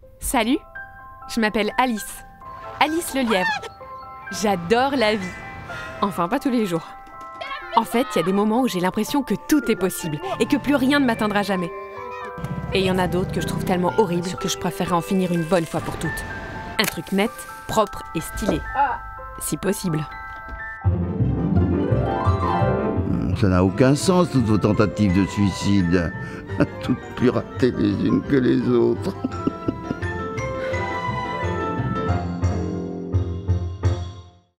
Salut, je m'appelle Alice. Alice le lièvre. J'adore la vie. Enfin, pas tous les jours. En fait, il y a des moments où j'ai l'impression que tout est possible et que plus rien ne m'atteindra jamais. Et il y en a d'autres que je trouve tellement horribles que je préférerais en finir une bonne fois pour toutes. Un truc net, propre et stylé. Si possible. Ça n'a aucun sens, toutes vos tentatives de suicide. Toutes plus ratées les unes que les autres.